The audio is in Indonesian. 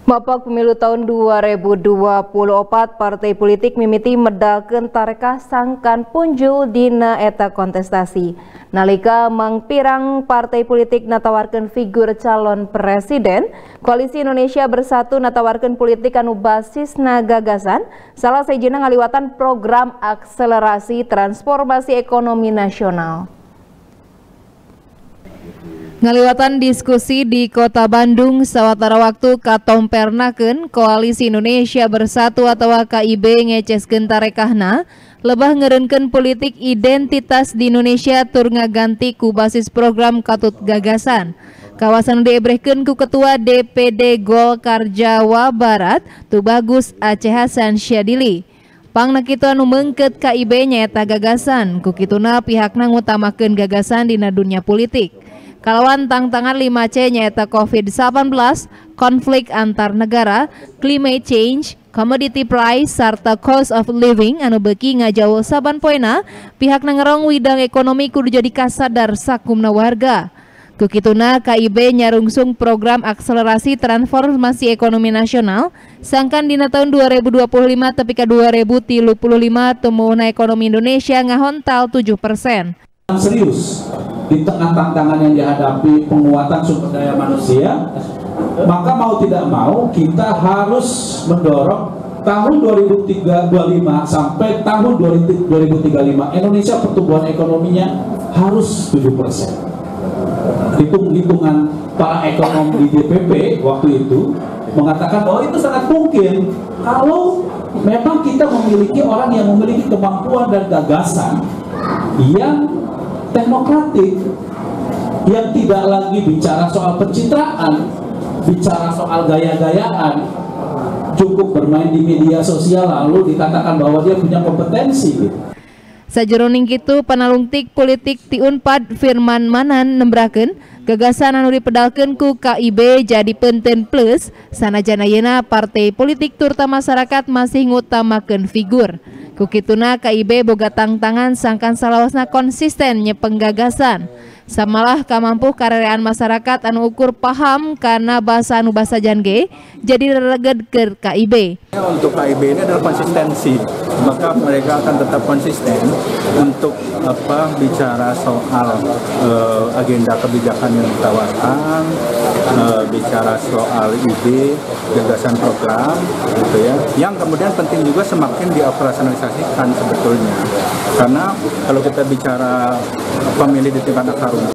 Bapak pemilu tahun 2024 partai politik mimiti medalkeun tarekah sangkan punjul dina eta kontestasi. Nalika mangpirang partai politik natawarkeun figur calon presiden, Koalisi Indonesia Bersatu natawarkeun politik anu basisna gagasan, salah sejina ngaliwatan program akselerasi transformasi ekonomi nasional. Ngaliwatan diskusi di Kota Bandung sawatara waktu katompernakeun Koalisi Indonesia Bersatu atau KIB ngeceskeun tarekahna lebah ngeureunkeun politik identitas di Indonesia tur ngaganti ku basis program Katut Gagasan. Kawasan diebrehkeun ku Ketua DPD Golkar Jawa Barat Tubagus Aceh Hasan Syadili. Pangna kitu anu meungkeut KIB nyaeta gagasan, ku kituna pihakna ngutamakeun gagasan dina dunia politik. Kalawan tantangan 5C nyaeta COVID-19, konflik antar negara, climate change, commodity price, serta cost of living anu beuki ngajauh saban poena, pihakna ngerong widang ekonomi kudu jadi kasadar sakumna warga. Kukituna KIB nyarungsung program akselerasi transformasi ekonomi nasional sangkan dina tahun 2025 tepi ka 2035 tumbuhna ekonomi Indonesia ngahontal 7%. Serius di tengah tantangan yang dihadapi penguatan sumber daya manusia, maka mau tidak mau kita harus mendorong tahun 2025 sampai tahun 2035 Indonesia pertumbuhan ekonominya harus 7%. Hitungan para ekonom di DPP waktu itu mengatakan bahwa itu sangat mungkin kalau memang kita memiliki orang yang memiliki kemampuan dan gagasan yang teknokratik, yang tidak lagi bicara soal pencitraan, bicara soal gaya-gayaan, cukup bermain di media sosial lalu dikatakan bahwa dia punya kompetensi gitu. Sajeroning kitu panalungtik politik ti Unpad Firman Manan nembrakeun gagasan anu dipedalkeun ku KIB jadi penting plus sanajana yeuna partai politik turta masyarakat masih ngutamakeun figur. Kukituna KIB boga tantangan sangkan salawasna konsisten nyepeng gagasan. Samalah kamampuh karerean masyarakat anu ukur paham karena bahasa anu basa jangge jadi rereged ke KIB. Untuk KIB ini adalah konsistensi, maka mereka akan tetap konsisten untuk bicara soal agenda kebijakan yang ditawarkan, bicara soal ide, gagasan program, gitu ya. Yang kemudian penting juga semakin dioperasionalisasikan sebetulnya, karena kalau kita bicara pemilih di tingkat akar